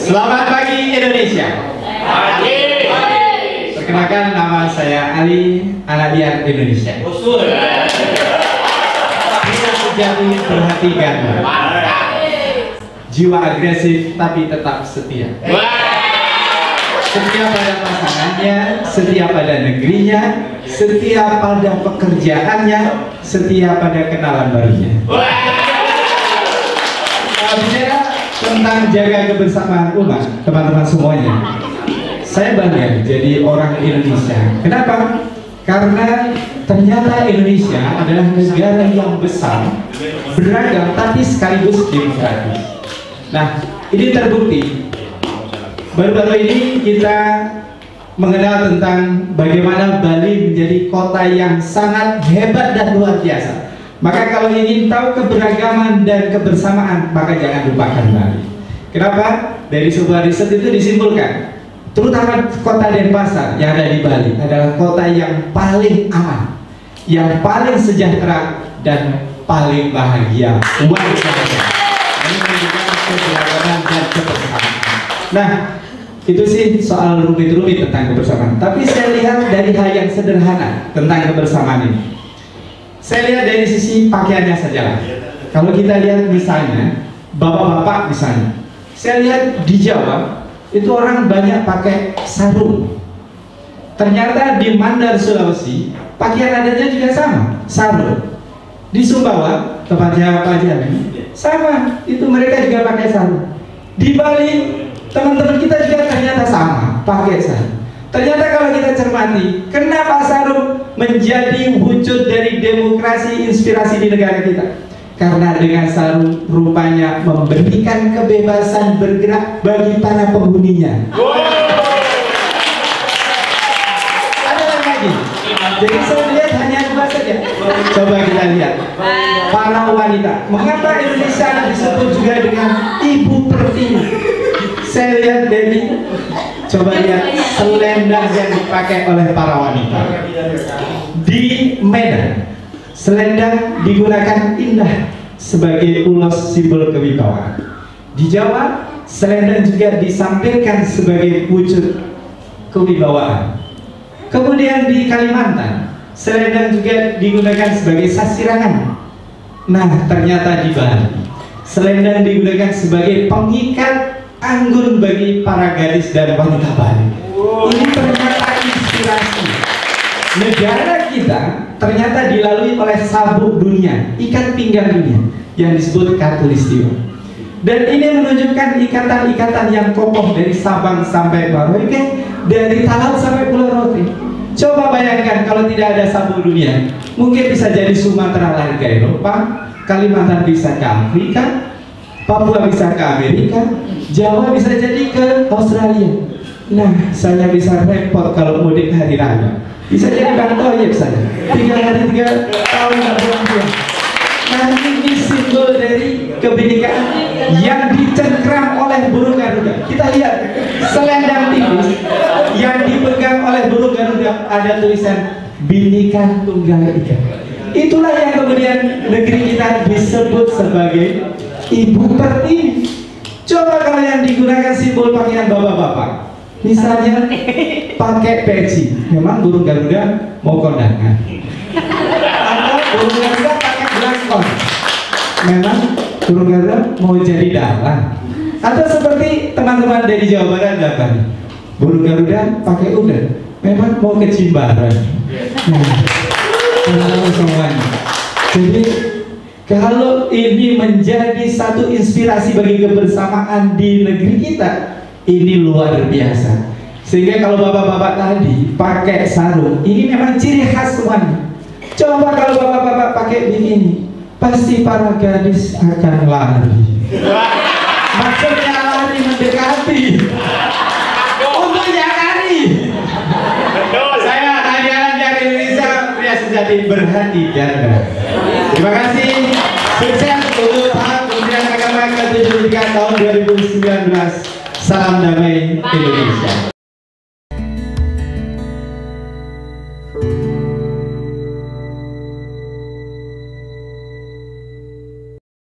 Selamat pagi Indonesia. Pagi. Perkenalkan, nama saya Ali, anak dian Indonesia. Pria sejati perhatikan, jiwa agresif tapi tetap setia. Setia pada pasangannya, setia pada negerinya, setia pada pekerjaannya, setia pada kenalan barunya. Bicara tentang jaga kebersamaan umat, teman-teman semuanya, saya bangga jadi orang Indonesia. Kenapa? Karena ternyata Indonesia adalah negara yang besar, beragam, tapi sekaligus demokratis. Nah, ini terbukti. Baru-baru ini kita mengenal tentang bagaimana Bali menjadi kota yang sangat hebat dan luar biasa. Maka kalau ingin tahu keberagaman dan kebersamaan, maka jangan lupakan Bali. Kenapa? Dari sebuah riset itu disimpulkan, terutama kota Denpasar yang ada di Bali adalah kota yang paling aman, yang paling sejahtera, dan paling bahagia. Ini menunjukkan keberagaman dan kebersamaan. Nah, itu sih soal rumit-rumit tentang kebersamaan. Tapi saya lihat dari hal yang sederhana tentang kebersamaan ini. Saya lihat dari sisi pakaiannya saja lah. Kalau kita lihat misalnya bapak-bapak misalnya, saya lihat di Jawa itu orang banyak pakai sarung. Ternyata di Mandar Sulawesi pakaian adatnya juga sama, sarung. Di Sumbawa, tempatnya Pak Jami, sama, itu mereka juga pakai sarung. Di Bali teman-teman kita juga ternyata sama, pakai sarung. Ternyata kalau kita cermati, kenapa sarung menjadi wujud dari demokrasi inspirasi di negara kita? Karena dengan sarung rupanya memberikan kebebasan bergerak bagi para penghuninya. Ada lagi. Jadi saya lihat hanya dua saja. Coba kita lihat para wanita. Mengapa Indonesia disebut juga dengan ibu pertiwi? Saya lihat dari, coba lihat selendang yang dipakai oleh para wanita di Medan. Selendang digunakan indah sebagai ulos simbol kewibawaan. Di Jawa, selendang juga disampaikan sebagai wujud kewibawaan. Kemudian di Kalimantan, selendang juga digunakan sebagai sasirangan. Nah, ternyata di Bali, selendang digunakan sebagai pengikat anggun bagi para gadis dan wanita Bali. Ini ternyata inspirasi. Negara kita ternyata dilalui oleh sabuk dunia, ikat pinggang dunia yang disebut Khatulistiwa. Dan ini menunjukkan ikatan-ikatan yang kokoh dari Sabang sampai Merauke, dari Talaut sampai Pulau Rote. Coba bayangkan kalau tidak ada sabuk dunia, mungkin bisa jadi Sumatera lari ke Eropa, Kalimantan bisa ke Afrika, Papua bisa ke Amerika, Jawa bisa jadi ke Australia. Nah, saya bisa repot kalau mudik hari raya. Bisa jadi Bang Toyib saya. 3 hari 3 tahun nggak pulang. Nah, ini simbol dari kebinekaan yang dicengkram oleh burung Garuda. Kita lihat selendang tipis yang dipegang oleh burung Garuda, ada tulisan Bhinneka Tunggal Ika. Itulah yang kemudian negeri kita disebut sebagai ibu pertiwi. Coba kalau yang digunakan simbol pakaian bapak-bapak, misalnya pakai peci, memang burung Garuda mau kondangan, atau burung Garuda pakai belangkon, memang burung Garuda mau jadi dalang, atau seperti teman-teman dari Jawa Barat dapat burung Garuda pakai udang, memang mau ke Jimbaran. Nah, semuanya. Jadi kalau ini menjadi satu inspirasi bagi kebersamaan di negeri kita, ini luar biasa. Sehingga kalau bapak-bapak tadi pakai sarung, ini memang ciri khas semuanya. Coba kalau bapak-bapak pakai begini, pasti para gadis akan lari. Maksudnya lari mendekati. Untuk yang lari. Saya Adian dari Indonesia, pria sejati berhati janda. Terima kasih. Sukses untuk Kementerian Agama ke-73 tahun 2019. Salam damai Indonesia.